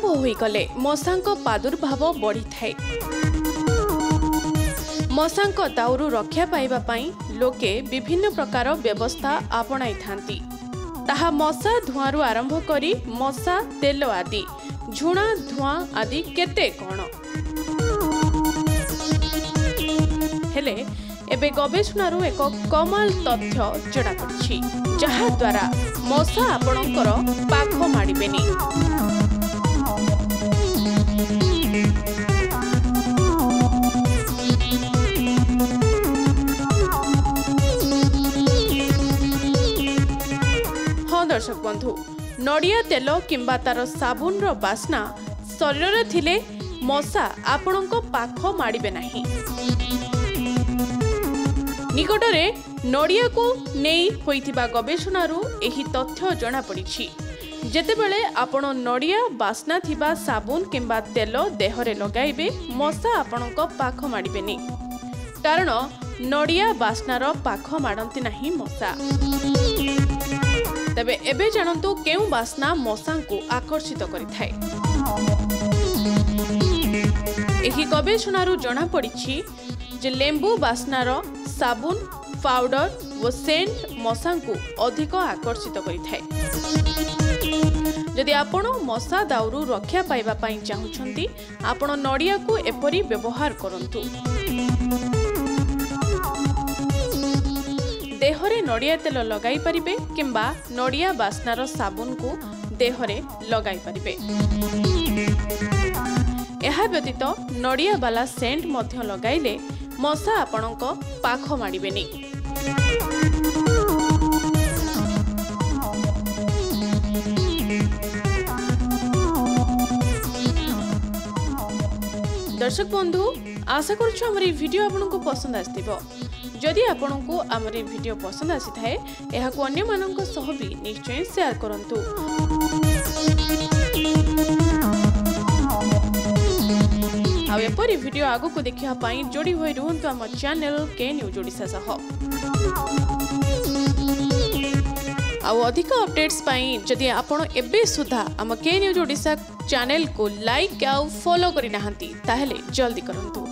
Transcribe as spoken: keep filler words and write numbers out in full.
होइगले मशांक प्रादुर्भाव बढ़ी थाए। मशांक दाउरू रक्षा पाइबा पई लोके विभिन्न प्रकार व्यवस्था आपणाई थांती। ताहा मशा धुआं आरंभ करी मशा तेल आदि झुणा धुआं आदि केते कौन हेले एबे गवेषणारू एक कमाल तथ्य जड़ा पड़छि जहा द्वारा मशा आपणकर पाख माड़िबेनी। हाँ दर्शक बंधु, नड़िया तेल किंबा तार साबुन रो बास्ना शरीर रे थिले मशा आपणक पाख माड़िबे नाही। निकटरे नड़िया को नहीं होइथिबा गवेषणारू एही तथ्य जଣା पड़िछि। जेतेबेले आपण नड़िया बास्ना थिबा साबुन किंबा तेल देहरे लगाइबे मशा आपणक पाख माड़िबेनी, कारण नड़िया बास्नार पाख माड़ंती नाही मशा। तबे एबे जानंतु केउ बास्ना मशा को आकर्षित करिथाय। एही गवेषणारू जଣା पड़िछि जे लेंबू बास्नार साबुन पाउडर व सेंट मशा को अधिक आकर्षित करिथाय। जदि आपण मशा दाउरू रक्षा पाइबा पई चाहुछंती आपण नड़िया को एपरी व्यवहार करंतु। देहरे नड़िया तेल लगाई परिबे किंबा नड़िया बास्नार साबुन को देहरे लगाई परिबे। एहा व्यतीत नड़िया वाला सेंट मध्य लगाइले मशा आपणक पाख माड़िबेनी। दर्शक बंधु, आशा करूछु हमर ई वीडियो आपनको पसंद आस्तिबो। जदि आपनको हमर ई वीडियो पसंद आसी थाए एहाको अन्य माननक सह भी निश्चय शेयर करंतु। आ एपरी वीडियो आगो को देखिया पाई जोड़ी होई रुहंतु हम चैनल के न्यूज ओडिसा सह। आ अधिक अपडेट्स पाई जदि आपण एबे सुधा हम के न्यूज ओडिसा चैनल को लाइक आ फॉलो करि नाहंती ताहेले जल्दी करंतु।